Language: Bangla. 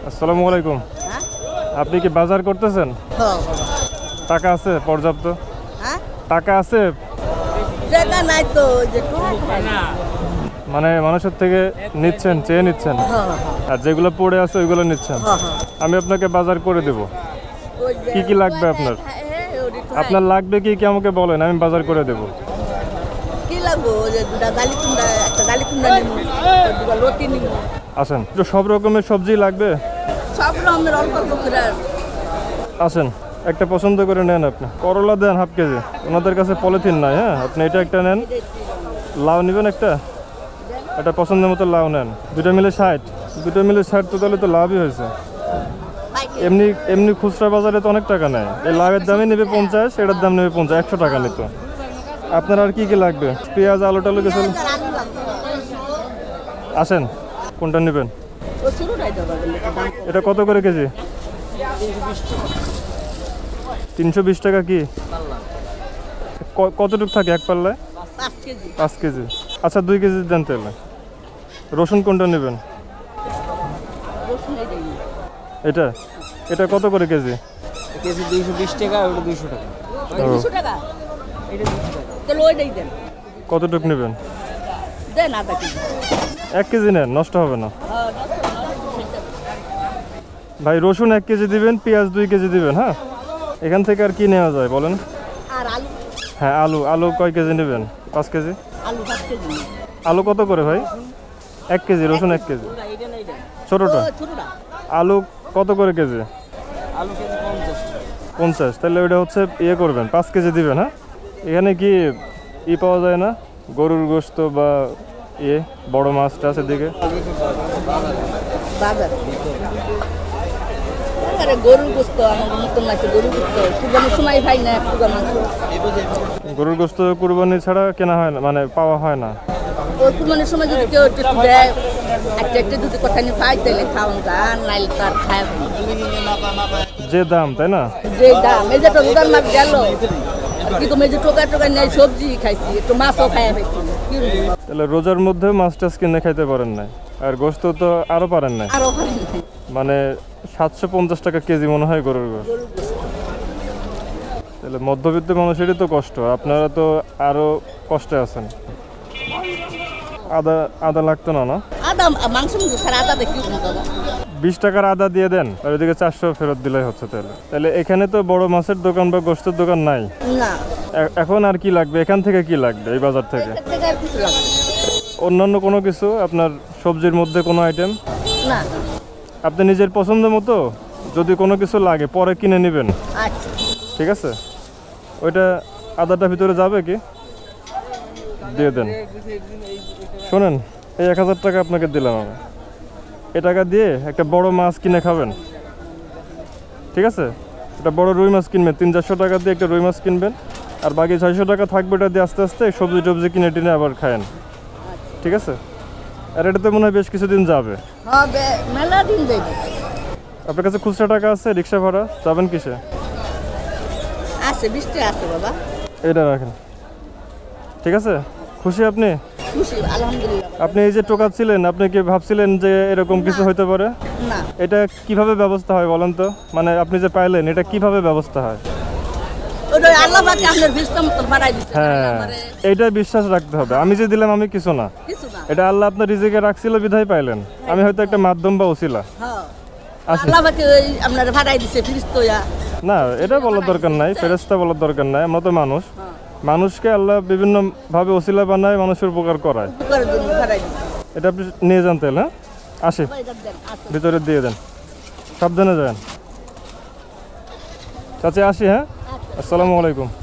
আসসালামু আলাইকুম। আপনি কি বাজার করতেছেন? টাকা আছে পর্যাপ্ত? টাকা আছে? মানে মানুষের থেকে নিচ্ছেন, চেয়ে নিচ্ছেন, আর যেগুলো পড়ে আছে ওইগুলো নিচ্ছেন। আমি আপনাকে বাজার করে দেব। কি কি লাগবে আপনার? আপনার লাগবে কি কি আমাকে বলেন, আমি বাজার করে দেব। আসেন, তো সব রকমের সবজি লাগবে? আসেন, একটা পছন্দ করে নেন। আপনি করলা দেন হাফ কেজি, ওনাদের কাছে পলিথিন নাই। হ্যাঁ, আপনি এটা একটা নেন। লাউ নেবেন একটা, এটা পছন্দের মতো লাউ নেন। দুটো মিলে 60, দুটো মিলে 60, তো তাহলে তো লাভই হয়েছে। এমনি এমনি খুচরা বাজারে তো অনেক টাকা নেয়। এই লাউয়ের দামই নেবে 50, এটার দাম নেবে 50, 100 টাকা নিত। আপনার আর কি কি লাগবে? পেঁয়াজ, আলু টালু কিছু? আসেন, কোনটা নেবেন? এটা কত করে কেজি? 320 টাকা। কি কতটুকু থাকে এক পাল্লায়? 5 কেজি। আচ্ছা 2 কেজি দেন তাহলে। রসুন কোনটা নেবেন? এটা এটা কত করে কেজি? কেজি 220 টাকা, ওটা 200 টাকা। 200 টাকা? এটা 200 টাকা। তাহলে ওইটাই দেন। কতটুকু নেবেন? দেন আধা কেজি। 1 কেজি নেন, নষ্ট হবে না। ভাই রসুন 1 কেজি দিবেন, পেঁয়াজ 2 কেজি দিবেন। হ্যাঁ, এখান থেকে আর কি নেওয়া যায় বলেন? আর আলু? হ্যাঁ, আলু আলু কয় কেজি নেবেন? 5 কেজি। আলু 5 কেজি। আলু কত করে ভাই? 1 কেজি। রসুন 1 কেজি। ছোটটা? ছোটটা। আলু কত করে কেজি? আলু কেজি 50 টাকা। 50। তাহলে ওইটা হচ্ছে ইয়ে করবেন, 5 কেজি দিবেন। হ্যাঁ, এখানে কি পাওয়া যায় না? গরুর গোশত বা বড় মাছটা আছে দিকে? বাজার আরে গরুর গোশত আমার মতন লাগছে। গরুর গোশত কুরবানির সময় ভাই না, গরুর গোশত কুরবানি ছাড়া কেনা হয় না, মানে পাওয়া হয় না। ওই কুরবানির সময় যদি কেউ একটু দেয়, একটা যদি কথা নিয়ে খাই, তাহলে খাওয়ান যান, নাইলে তার খায় যে দাম, তাই না? যে দাম। এই যে রোজার মাছ গেল, কি কমে যে টোকা নেই, সবজি খাইছি, একটু মাছও খাই ফেলছি। তাহলে রোজার মধ্যে মাছ টাছ কিনে খাইতে পারেন নাই, আর গোশত তো আরো পারেন নাই। আরো মানে 750 টাকা কেজি মনে হয় গরুর গোশত। তাহলে মধ্যবিত্ত মানুষেরই তো কষ্ট, আপনারা তো আরো কষ্টে আছেন। আদা লাগতো না? না, আদা মাংস ছাড়া আদা দেখি 20 টাকার আদা দিয়ে দেন, আর ওইদিকে 400 ফেরত দিলেই হচ্ছে। তাহলে এখানে তো বড় মাছের দোকান বা গোশতের দোকান নাই। না। এখন আর কি লাগবে? এখান থেকে কি লাগবে এই বাজার থেকে? অন্যান্য কোনো কিছু আপনার সবজির মধ্যে কোনো আইটেম? না। আপনি নিজের পছন্দ মতো যদি কোনো কিছু লাগে পরে কিনে নেবেন। আচ্ছা ঠিক আছে, ওইটা আদাটা ভিতরে যাবে কি? দিয়ে দেন। শোনেন, এই 1000 টাকা আপনাকে দিলাম আমি। এ টাকা দিয়ে একটা বড় মাছ কিনে খাবেন, ঠিক আছে? একটা বড় রুই মাছ কিনবেন, 300-400 টাকা দিয়ে একটা রুই মাছ কিনবেন, আর বাকি 600 টাকা থাকবে, এটা দিয়ে আস্তে আস্তে সবজি টবজি কিনে টিনে আবার খায়েন, ঠিক আছে? আর এটা তো মনে হয় বেশ কিছুদিন যাবে। মেলা দিন যাবে। আপনার কাছে খুচরা টাকা আছে? রিক্সা ভাড়া যাবেন কিসে? আছে, 20 টাকা আছে বাবা। এটা রাখেন, ঠিক আছে? খুশি আপনি? খুশি আলহামদুলিল্লাহ। আপনি এই যে টোকাচ্ছিলেন, আপনি কি ভাবছিলেন যে এরকম কিছু হতে পারে? না। এটা কিভাবে ব্যবস্থা হয় বলেন তো? মানে আপনি যে পাইলেন, এটা কিভাবে ব্যবস্থা হয়? আল্লাহ পাক আপনার বিস্তম তো বাড়াই দিয়েছে। হ্যাঁ, এইটা বিশ্বাস রাখতে হবে। আমি যে দিলাম আমি কিছু না, এটা আল্লাহ আপনার রিজিকে রাখছিল বিধায় পাইলেন। আমি হয়তো একটা মাধ্যম বা ওসিলা। হ্যাঁ, আল্লাহ পাক আপনার বাড়াই দিয়েছে ফিরিস্তা। না, এটা বলার দরকার নাই, ফেরেশতা বলার দরকার নাই। আমরা তো মানুষ, মানুষকে আল্লাহ বিভিন্ন ভাবে ওসিলা বানায়, মানুষের উপকার করায়। এটা আপনি নিয়ে যান তাহলে। হ্যাঁ, আসি, ভিতরে দিয়ে দেন, সাবধানে যান। চাচা আসি। হ্যাঁ, আসসালামু আলাইকুম।